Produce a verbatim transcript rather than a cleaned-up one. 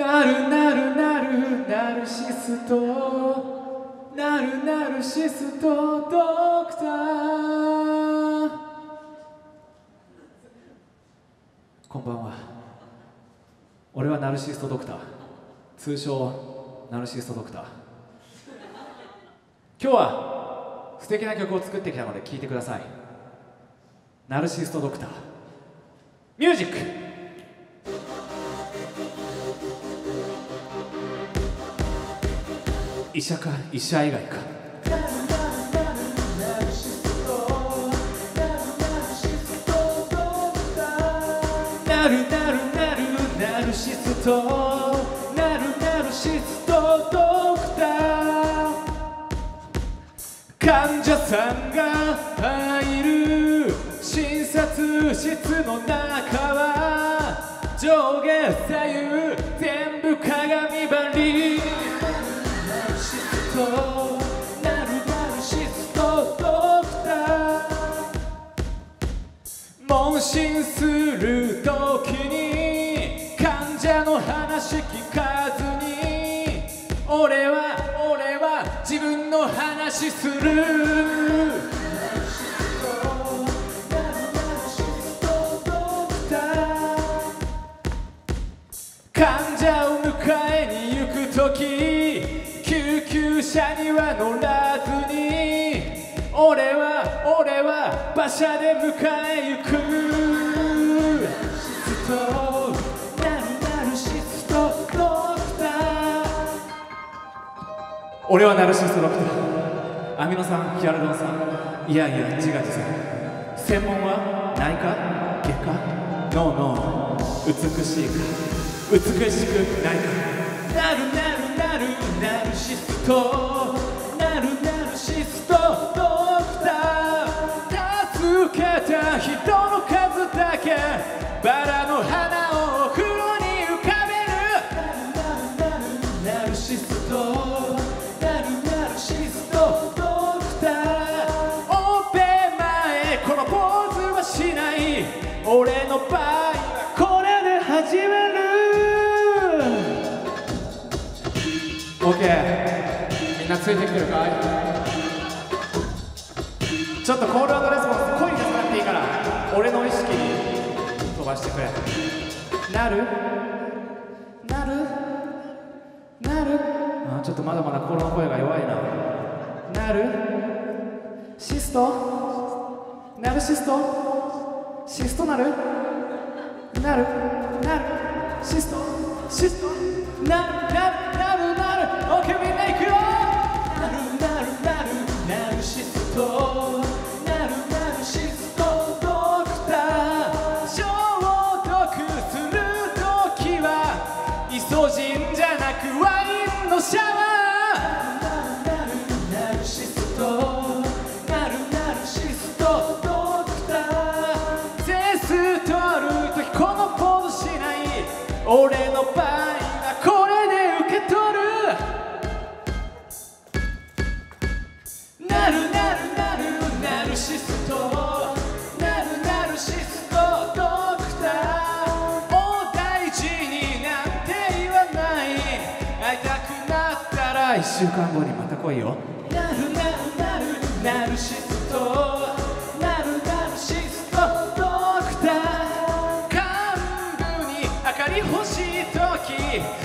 なるなるなるナルシスト、なるナルシストドクター。こんばんは。俺はナルシストドクター、通称ナルシストドクター。今日は素敵な曲を作ってきたので聴いてください。ナルシストドクター、ミュージック。医者か医者以外か。なるなるなるナルシスト、なるナルシストドクター。患者さんが入る診察室の中は上下左右全部鏡張り。なるナルシストドクター。問診するときに患者の話聞かずに俺は俺は自分の話する。患者を迎えに行くとき救急車には乗らずに俺は俺は馬車で迎え行く。なるナルシストドクター。俺はナルシストドクター。アミノ酸、ヒアルロン酸、いやいや自画自賛。専門は内科、外科、ノーノー、美しいか美しくないか。なるなるなるナルシスト、なるナルシストドクター。助けた人の数だけバラの花をお風呂に浮かべる。なるなるなるナルシスト、なるナルシストドクター。オペ前このポーズはしない、俺の場合はこれで始める。オッケー、みんなついてきてるかい。ちょっとコール&レスポンス声に出さなくていいから俺の意識に飛ばしてくれ。なるなるなるあ、ちょっとまだまだ心の声が弱いな。なるシスト、なるシスト、シストなるなるなるシスト、シストなるなるなるなる。オッケー、みんな行くよ。なるなるなるナルシスト、なるナルシストドクター。消毒するときはイソジンじゃなくワインのシャワー。なるなるナルシスト、なるナルシストドクター。セス取るときこのポーズしない、俺の場合はこれで受け取る。なるなるなるナルシスト、なるナルシストドクター。お大事になんて言わない、会いたくなったらいっしゅうかんごにまた来いよ。なるなるなるナルシスト、なるナルシストドクター。幹部に明かり欲しいとき